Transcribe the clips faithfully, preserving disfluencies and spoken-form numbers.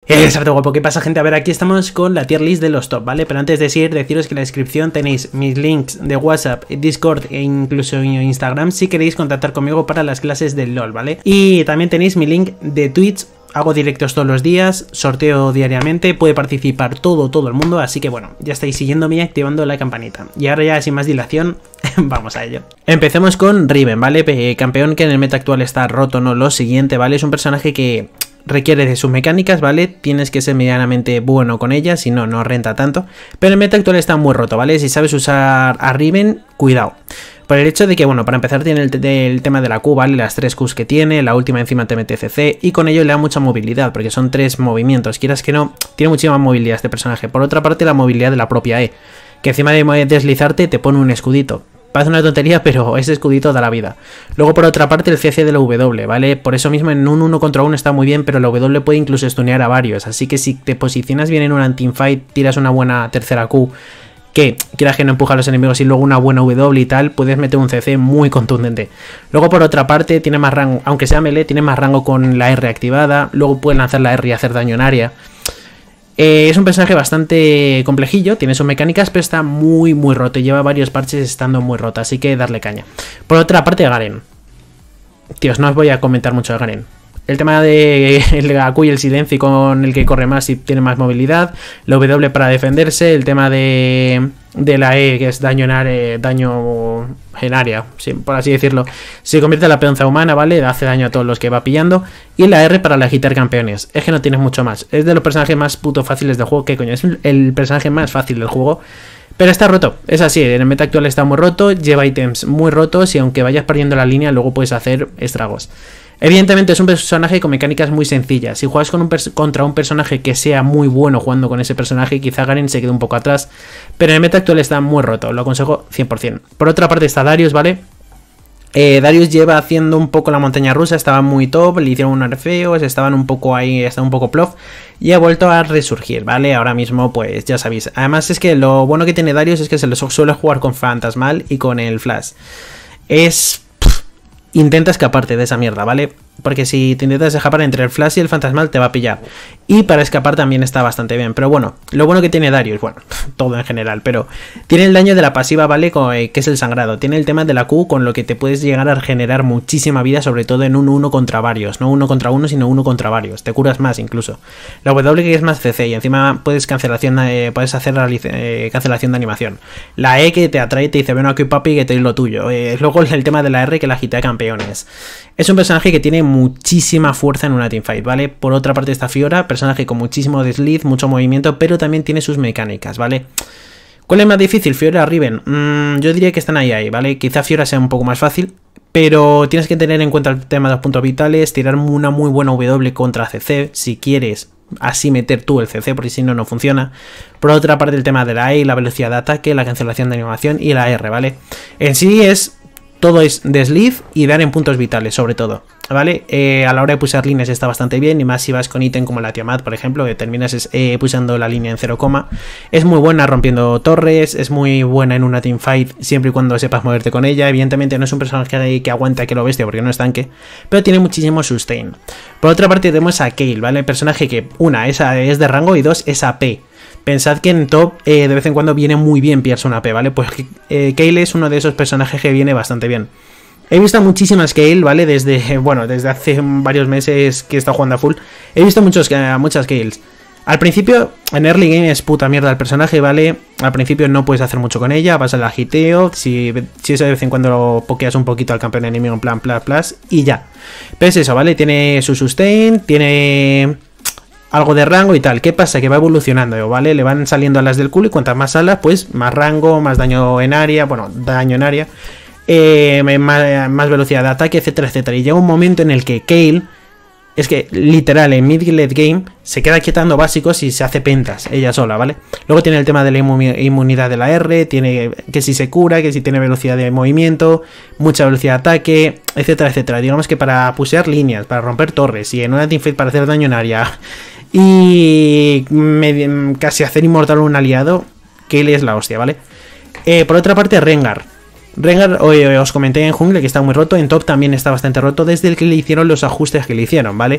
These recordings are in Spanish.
Exacto, guapo. ¿Qué pasa, gente? A ver, aquí estamos con la tier list de los top, ¿vale? Pero antes de seguir, deciros que en la descripción tenéis mis links de WhatsApp, Discord e incluso Instagram si queréis contactar conmigo para las clases del LOL, ¿vale? Y también tenéis mi link de Twitch. Hago directos todos los días, sorteo diariamente, puede participar todo, todo el mundo, así que bueno, ya estáis siguiéndome y activando la campanita. Y ahora ya sin más dilación, vamos a ello. Empecemos con Riven, ¿vale? Eh, campeón que en el meta actual está roto, no lo siguiente, ¿vale? Es un personaje que requiere de sus mecánicas, ¿vale? Tienes que ser medianamente bueno con ellas, si no, no renta tanto. Pero el meta actual está muy roto, ¿vale? Si sabes usar a Riven, cuidado. Por el hecho de que, bueno, para empezar tiene el, el tema de la Q, ¿vale? Las tres Qs que tiene, la última encima te mete C C y con ello le da mucha movilidad, porque son tres movimientos, quieras que no, tiene muchísima movilidad este personaje. Por otra parte, la movilidad de la propia E, que encima de deslizarte te pone un escudito. Parece una tontería, pero ese escudito da la vida. Luego, por otra parte, el C C de la W, ¿vale? Por eso mismo en un uno contra uno está muy bien, pero la W puede incluso stunear a varios, así que si te posicionas bien en un anti-fight, tiras una buena tercera Q, que quieras que no empuja a los enemigos y luego una buena W y tal, puedes meter un C C muy contundente. Luego por otra parte tiene más rango, aunque sea melee, tiene más rango con la R activada, luego pueden lanzar la R y hacer daño en área. Eh, es un personaje bastante complejillo, tiene sus mecánicas, pero está muy muy roto y lleva varios parches estando muy roto, así que darle caña. Por otra parte Garen. Tíos, no os voy a comentar mucho de Garen. El tema de la Q y el silencio con el que corre más y tiene más movilidad. La W para defenderse. El tema de, de la E, que es daño en área, daño en área, sí, por así decirlo. Se convierte en la peonza humana, ¿vale? Hace daño a todos los que va pillando. Y la R para agitar campeones. Es que no tienes mucho más. Es de los personajes más puto fáciles del juego. ¿Qué coño? Es el personaje más fácil del juego. Pero está roto, es así, en el meta actual está muy roto, lleva ítems muy rotos y aunque vayas perdiendo la línea luego puedes hacer estragos. Evidentemente es un personaje con mecánicas muy sencillas. Si juegas con un contra un personaje que sea muy bueno jugando con ese personaje, quizá Garen se quede un poco atrás. Pero en el meta actual está muy roto, lo aconsejo cien por cien. Por otra parte está Darius, ¿vale? Eh, Darius lleva haciendo un poco la montaña rusa, estaba muy top, le hicieron un nerfeo, estaban un poco ahí, está un poco plof. Y ha vuelto a resurgir, ¿vale? Ahora mismo, pues ya sabéis. Además es que lo bueno que tiene Darius es que se lo suele jugar con Fantasmal y con el Flash. Es... Intenta escaparte de esa mierda, ¿vale? Porque si te intentas escapar entre el Flash y el Fantasmal te va a pillar. Y para escapar también está bastante bien. Pero bueno, lo bueno que tiene Darius, bueno, todo en general, pero tiene el daño de la pasiva, ¿vale? Con, eh, que es el sangrado. Tiene el tema de la Q, con lo que te puedes llegar a generar muchísima vida, sobre todo en un uno contra varios. No uno contra uno, sino uno contra varios. Te curas más incluso. La W que es más C C y encima puedes cancelación, eh, puedes hacer eh, cancelación de animación. La E que te atrae y te dice, ven aquí papi que te doy lo tuyo. Eh, luego el tema de la R que la agita de campeones. Es un personaje que tiene muchísima fuerza en una teamfight, ¿vale? Por otra parte está Fiora, personaje con muchísimo desliz, mucho movimiento, pero también tiene sus mecánicas, ¿vale? ¿Cuál es más difícil, Fiora o Riven? Mm, yo diría que están ahí, ahí, ¿vale? Quizá Fiora sea un poco más fácil, pero tienes que tener en cuenta el tema de los puntos vitales, tirar una muy buena W contra C C, si quieres así meter tú el C C, porque si no, no funciona. Por otra parte el tema de la E, la velocidad de ataque, la cancelación de animación y la R, ¿vale? En sí es... Todo es desliz y dar en puntos vitales, sobre todo, ¿vale? Eh, a la hora de pulsar líneas está bastante bien, y más si vas con ítem como la Tiamat, por ejemplo, que terminas eh, pulsando la línea en cero, es muy buena rompiendo torres, es muy buena en una teamfight, siempre y cuando sepas moverte con ella. Evidentemente no es un personaje que aguanta que lo bestia, porque no es tanque, pero tiene muchísimo sustain. Por otra parte tenemos a Kayle, ¿vale? Personaje que, una, es, a, es de rango y dos, es A P. Pensad que en top eh, de vez en cuando viene muy bien pillarse una A P, ¿vale? Pues eh, Kayle es uno de esos personajes que viene bastante bien. He visto muchísimas Kayle, ¿vale? Desde, bueno, desde hace varios meses que he estado jugando a full. He visto muchos, muchas Kayles. Al principio, en early game es puta mierda el personaje, ¿vale? Al principio no puedes hacer mucho con ella, vas al agiteo, si, si eso de vez en cuando lo pokeas un poquito al campeón enemigo en plan plus plus y ya. Pero es eso, ¿vale? Tiene su sustain, tiene... algo de rango y tal. ¿Qué pasa? Que va evolucionando, ¿vale? Le van saliendo alas del culo y cuantas más alas, pues más rango, más daño en área, bueno, daño en área, eh, más, más velocidad de ataque, etcétera, etcétera. Y llega un momento en el que Kayle, es que literal en mid late game, se queda quitando básicos y se hace pentas ella sola, ¿vale? Luego tiene el tema de la inmunidad de la R, tiene que si se cura, que si tiene velocidad de movimiento, mucha velocidad de ataque, etcétera, etcétera. Digamos que para pusear líneas, para romper torres y en una teamfight para hacer daño en área y me, casi hacer inmortal a un aliado, Kayle es la hostia, ¿vale? Eh, por otra parte, Rengar. Rengar, hoy os comenté en jungle que está muy roto, en top también está bastante roto desde el que le hicieron los ajustes que le hicieron, ¿vale?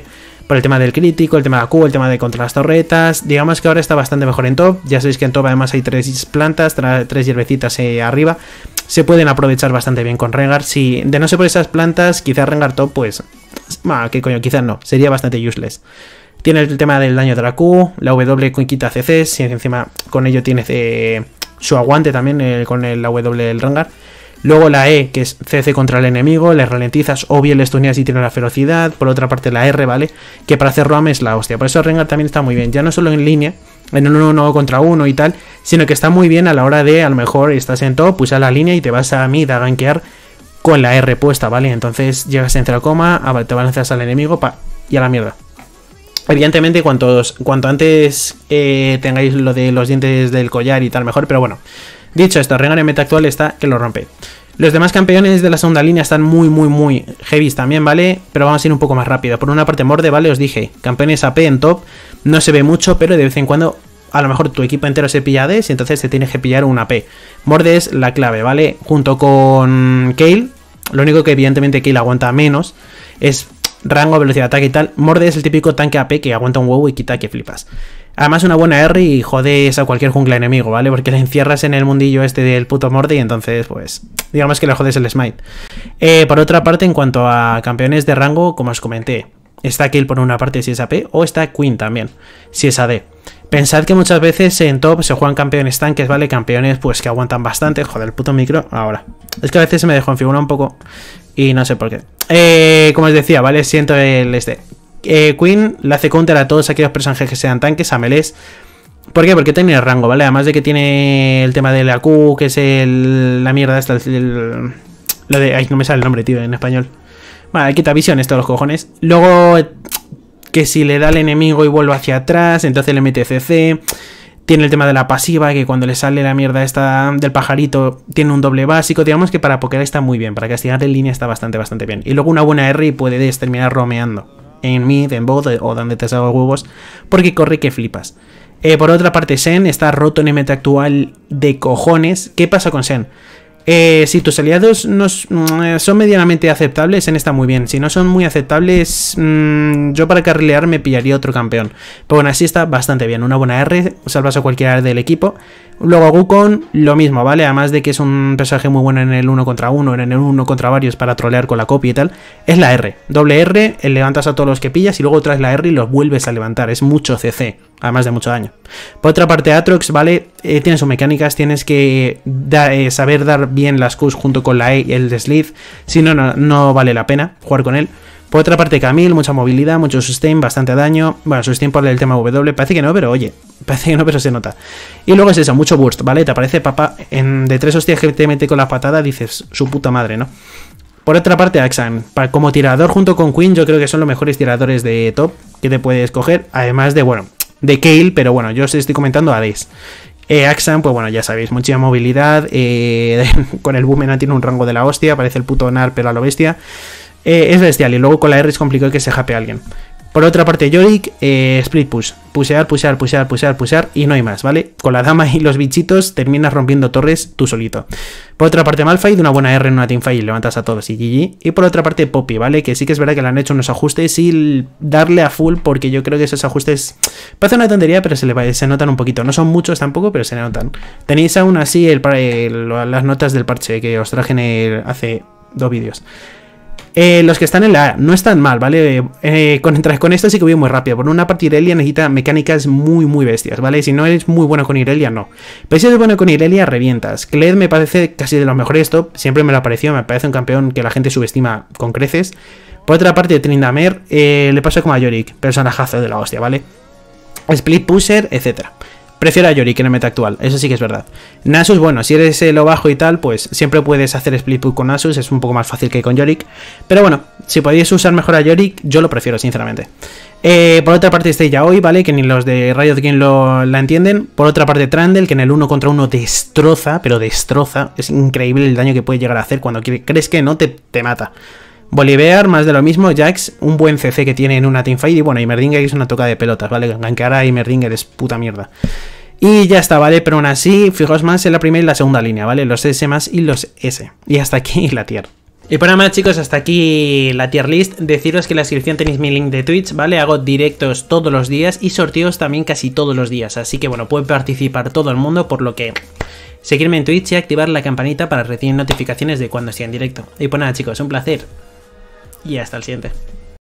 por el tema del crítico, el tema de la Q, el tema de contra las torretas. Digamos que ahora está bastante mejor en top. Ya sabéis que en top además hay tres plantas, tres hierbecitas eh, arriba. Se pueden aprovechar bastante bien con Rengar. Si de no ser por esas plantas, quizás Rengar top, pues... Ah, qué coño, quizás no. Sería bastante useless. Tiene el tema del daño de la Q, la W quita C Cs, y encima con ello tiene eh, su aguante también eh, con el, la W del Rengar. Luego la E, que es C C contra el enemigo, le ralentizas o bien le stuneas y tiene la ferocidad. Por otra parte la R, ¿vale? Que para hacer roam es la hostia. Por eso Rengar también está muy bien, ya no solo en línea, en un uno contra uno y tal, sino que está muy bien a la hora de, a lo mejor estás en top, pulsas la línea y te vas a mid a gankear con la R puesta, ¿vale? Entonces llegas en cero coma, te balanceas al enemigo pa, y a la mierda. Evidentemente, cuantos, cuanto antes eh, tengáis lo de los dientes del collar y tal, mejor. Pero bueno, dicho esto, Rengar en meta actual está que lo rompe. Los demás campeones de la segunda línea están muy, muy, muy heavy también, ¿vale? Pero vamos a ir un poco más rápido. Por una parte, Morde, ¿vale? Os dije, campeones A P en top. No se ve mucho, pero de vez en cuando a lo mejor tu equipo entero se pilla Ds y entonces te tienes que pillar un A P. Morde es la clave, ¿vale? Junto con Kayle. Lo único que evidentemente Kayle aguanta menos es... rango, velocidad de ataque y tal. Morde es el típico tanque A P que aguanta un huevo y quita que flipas. Además una buena R y jodes a cualquier jungla enemigo, ¿vale? Porque le encierras en el mundillo este del puto Morde y entonces, pues, digamos que le jodes el smite. Eh, por otra parte, en cuanto a campeones de rango, como os comenté, está Kayle por una parte si es A P o está Queen también, si es A D. Pensad que muchas veces en top se juegan campeones tanques, ¿vale? Campeones pues que aguantan bastante. Joder, el puto micro. Ahora. Es que a veces se me desconfigura un poco y no sé por qué. Eh, como os decía, ¿vale? Siento el este. Eh, Queen le hace counter a todos aquellos personajes que sean tanques, a melees. ¿Por qué? Porque tiene el rango, ¿vale? Además de que tiene el tema de la Q, que es el, la mierda esta, el, el, lo de... Ay, no me sale el nombre, tío, en español. Vale, quita visión esto, los cojones. Luego, que si le da al enemigo y vuelve hacia atrás, entonces le mete C C. Tiene el tema de la pasiva, que cuando le sale la mierda esta del pajarito, tiene un doble básico. Digamos que para poker está muy bien, para castigar en línea está bastante, bastante bien. Y luego una buena R y puedes terminar romeando en mid, en bot o donde te salga huevos, porque corre que flipas. Eh, por otra parte, Shen está roto en el meta actual de cojones. ¿Qué pasa con Shen? Eh, si tus aliados no son medianamente aceptables, Shen está muy bien. Si no son muy aceptables, mmm, yo para carrilear me pillaría otro campeón. Pero bueno, así está bastante bien. Una buena R, salvas a cualquiera del equipo. Luego Wukong, lo mismo, ¿vale? Además de que es un personaje muy bueno en el uno contra uno, en el uno contra varios para trolear con la copia y tal. Es la R. Doble R, levantas a todos los que pillas y luego traes la R y los vuelves a levantar. Es mucho C C, además de mucho daño. Por otra parte, Aatrox, ¿vale? Eh, tiene sus mecánicas, tienes que da, eh, saber dar bien las Qs junto con la E y el de Slith. Si no, no, no vale la pena jugar con él. Por otra parte, Camille, mucha movilidad, mucho sustain, bastante daño. Bueno, sustain por el tema W, parece que no, pero oye, parece que no, pero se nota. Y luego es eso, mucho burst, ¿vale? Te aparece papá, en, de tres hostias que te mete con la patada, dices, su puta madre, ¿no? Por otra parte, Akshan, como tirador junto con Queen, yo creo que son los mejores tiradores de top que te puedes coger. Además de, bueno, de Kayle, pero bueno, yo os estoy comentando a Daze. Eh, Akshan, pues bueno, ya sabéis, mucha movilidad. Eh, con el Boomerang tiene un rango de la hostia, parece el puto Nar, pero a lo bestia. Eh, es bestial y luego con la R es complicado que se jape a alguien. Por otra parte, Yorick, eh, split push, pushear, pushear, pushear, pushear, pushear y no hay más, ¿vale? Con la dama y los bichitos terminas rompiendo torres tú solito. Por otra parte, Malphite, una buena R en una teamfight y levantas a todos y G G. Y por otra parte, Poppy, ¿vale? Que sí que es verdad que le han hecho unos ajustes y darle a full porque yo creo que esos ajustes parece una tontería, pero se, le, se notan un poquito. No son muchos tampoco, pero se notan. Tenéis aún así el, el, las notas del parche que os traje en el, hace dos vídeos. Eh, los que están en la A no están mal, ¿vale? Eh, con, con esto sí que voy muy rápido. Por una parte, Irelia necesita mecánicas muy, muy bestias, ¿vale? Si no eres muy bueno con Irelia, no. Pero si eres bueno con Irelia, revientas. Kled me parece casi de los mejores top. Siempre me lo ha parecido. Me parece un campeón que la gente subestima con creces. Por otra parte, Tryndamere eh, le pasa como a Yorick. Personajazo de la hostia, ¿vale? Split pusher, etcétera. Prefiero a Yorick en el meta actual, eso sí que es verdad. Nasus, bueno, si eres eh, lo bajo y tal, pues siempre puedes hacer split push con Nasus, es un poco más fácil que con Yorick. Pero bueno, si podéis usar mejor a Yorick, yo lo prefiero, sinceramente. Eh, por otra parte está Yaoi, ¿vale? Que ni los de Riot Games lo, la entienden. Por otra parte Trundle, que en el uno contra uno destroza, pero destroza. Es increíble el daño que puede llegar a hacer cuando quiere, crees que no, te, te mata. Bolivar, más de lo mismo. Jax, un buen C C que tiene en una teamfight. Y bueno, Heimerdinger es una toca de pelotas, ¿vale? Gankear a Heimerdinger es puta mierda. Y ya está, ¿vale? Pero aún así, fijaos más en la primera y la segunda línea, ¿vale? Los S más y los S. Y hasta aquí la tier. Y por nada más, chicos, hasta aquí la tier list. Deciros que en la descripción tenéis mi link de Twitch, ¿vale? Hago directos todos los días y sorteos también casi todos los días. Así que bueno, puede participar todo el mundo, por lo que seguirme en Twitch y activar la campanita para recibir notificaciones de cuando esté en directo. Y pues nada, chicos, un placer. Y hasta el siguiente.